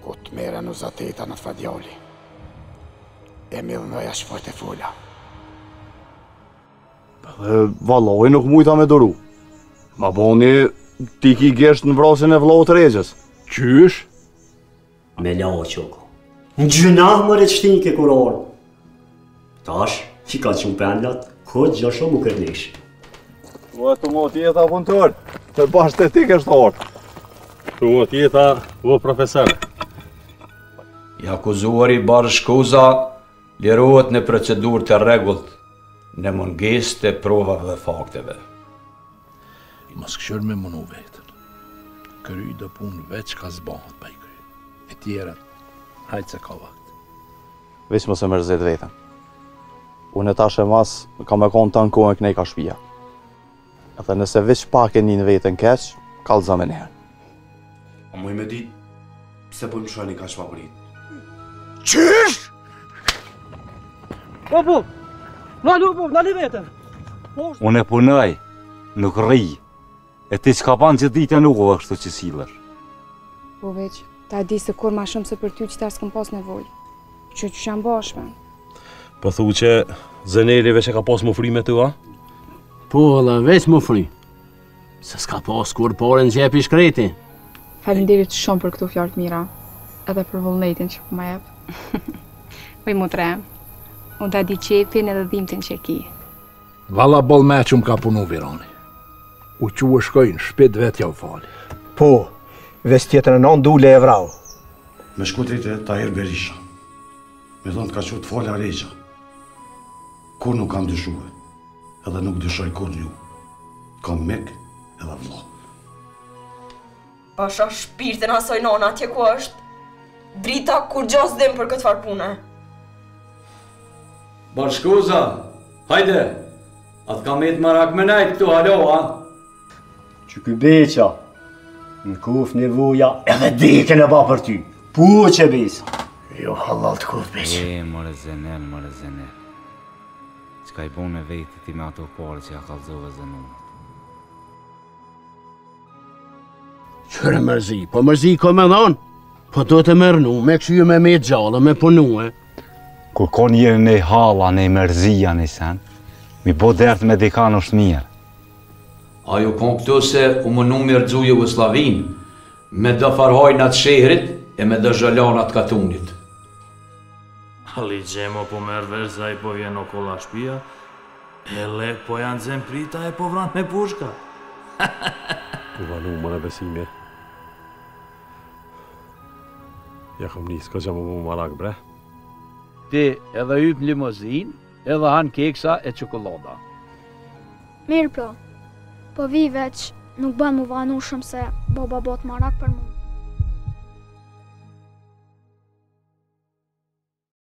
Po të mere në zateta në fadjali. E millën dhe jashtë fort e fola. Valloj nuk mujta me doru. Ma boni ti ki gesht në vrasin e vllohut Regjës. Qysh? Me la qoko. Në gjynah më reqtin ke kurorë. Tash, që ka qënë pendlat, këtë gjasho mu kërnish. Ua të mo tjeta punëtor, të bashkë të ti kështor. Tu më tjeta, vë profesor. I akuzuari Barshkuza lirohet në procedurë të rregullt në mungesë të provave dhe fakteve. I mos këshër me munu vetën. Kry do punë veç ka zbahat pa i kry. E tjerat, hajtë se ka vakt. Veç mos e mërzit vetën. Unë e tash e mas ka me konë të në kohën kënej ka shpia. Edhe nëse veç pak e një në vetën keq, kalza me njerë. A muj me dit, pse po më shani ka shpapurit? Qysh? Po, nali vetën. Unë e punoj, nuk rri. E ti s'ka panë që ditë nuk u kështu që silër. Po veç, ta di se kur ma shumë se për ty që ta s'këm pas nevoj. Që janë bashkë. Po thu që Zeneli veç e ka pas mufrime të, a? Po, dhe veç mufri. Se s'ka pas kur pore në gjepi shkreti. Falenderit shumë për këto fjalë të mira. Edhe për vullnetin që po ma jep. Po i mu tre. Unë ta di qepin edhe dhimtin që ki. Valla bol me që më ka punu virani. U që u shkojnë, shpit vetë ja u fali. Po, ves tjetër në non dule e vrau. Me shkutrit e Tahir Berisha. Me thonë ka qëtë fola Regja. Kur nuk kam dyshuhe, edhe nuk dyshoj kur ju. Kam mek edhe vlo. Pasha shpirtin asoj nona atje ku është. Drita kur gjas dhim për këtë farë pune. Barshkuza, hajde! Atë kam e të marak me najtë këtu, halo, a? Që ky beqa, në kuf nevoja edhe dike në ba për ty. Pu që bisa. Jo halal të kuf beqa. More zenel. Qka i bune vetë ti me ato pare që ja kalzove zenonat. Qëre mërzi, po mërzi ko me dhonë. Po do të mërnu, me këshu me me gjallë, me punu, Kur kon jeni në hala, në mërzia në sen, mi bo dertë me dikan është mirë. Ajo kon këtu se u mënu mirëgju Jugoslavin, me dë farhajnat shehrit e me dë zhëllanat katunit. Ali gjemo po merë verza i po vjen o kolla shpia, e lek po janë zem prita e po vrant me pushka. U vanu më në besime. Ja kom njës ka gjemë mu marak bre. Ti edhe yp limozin, edhe han keksa e qokolada. Mirë po vi veç, nuk bën mu vanu shumë se baba bot marak për mu.